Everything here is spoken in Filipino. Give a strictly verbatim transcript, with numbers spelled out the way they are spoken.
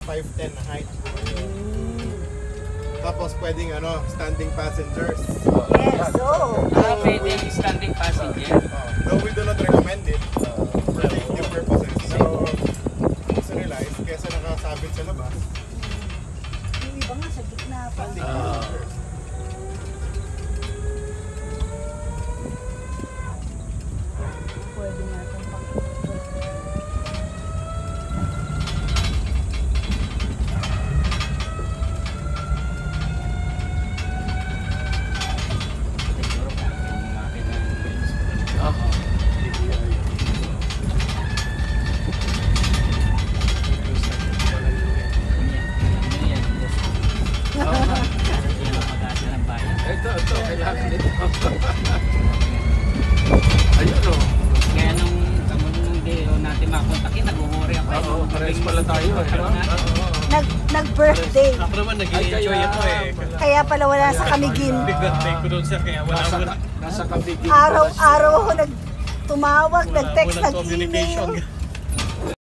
five ten na height. Tapos pwedeng ano, standing passengers. Yes, so. Ah, pwede standing passenger. Uh, though we do not recommend it uh, for safety purposes. So, so realize, kesa nakasabit sa labas, Yung iba nga sa gitna pa. standing Ah. passengers. Pwede nga itong pang- Siguro pa yung makina. Oo. Ito, ito, kailangan nito. Ayun o. Kaya nung nung day natin makontakin, nag-worry ako. Oo, parehas pala tayo eh. no? Oo. Nag, nag-birthday. Ako naman nag-enjoy Ay, ako eh. kaya Kaya pala wala sa kamigin. Big birthday ko doon sir, kaya wala Nasa, mo na. nasa kabigin. Araw-araw ako nag tumawag, nag-text, Walang communication. nag-email.